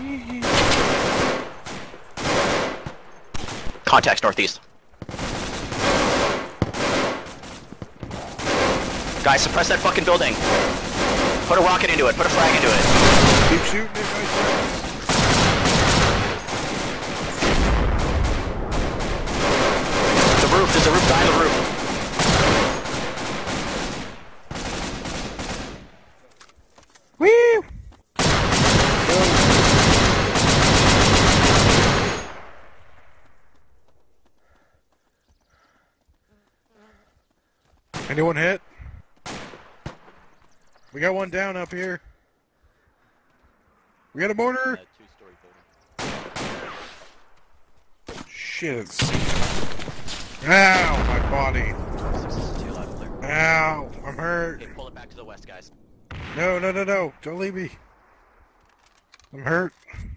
Contacts northeast. Guys, suppress that fucking building. Put a rocket into it. Put a frag into it. Keep shooting it, my friends. The roof. There's a roof behind the roof. Woo! Anyone hit? We got one down up here. We got a mortar. Shit. Ow, my body. Ow, I'm hurt. Okay, pull it back to the west, guys. No, no, no, no. Don't leave me. I'm hurt.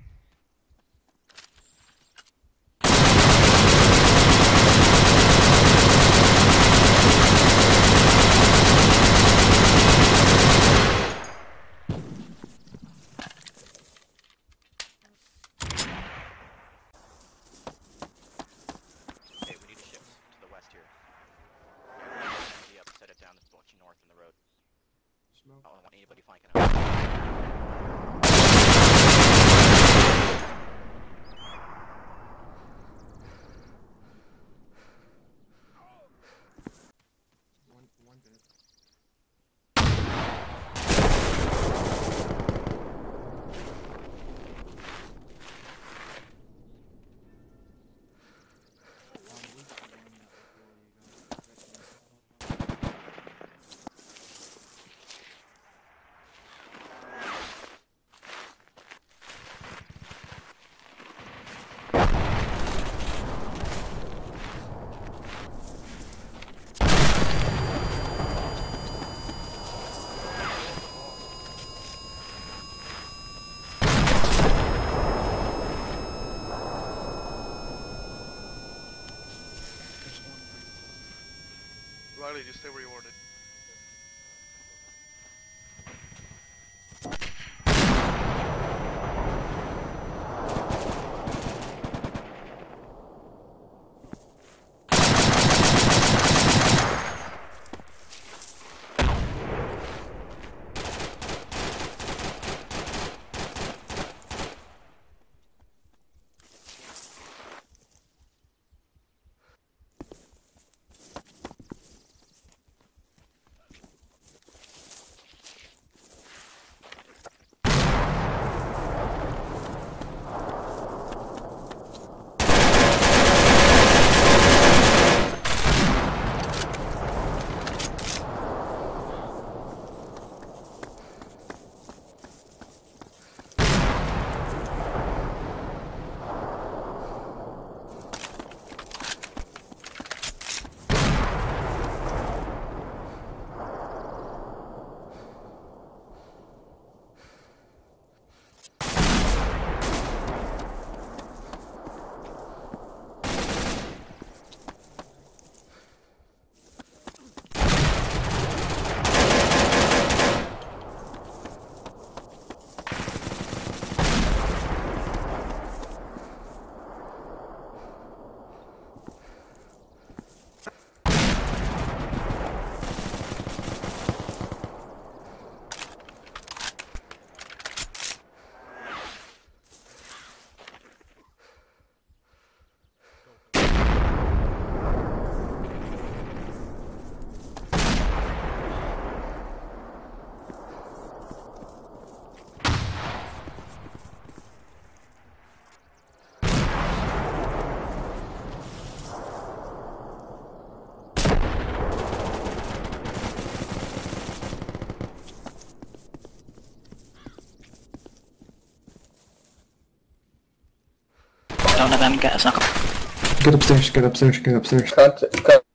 I don't want anybody flanking out. One bit. Riley, just stay where you wanted. Don't let them get us. Get upstairs, get upstairs, get upstairs. Cut.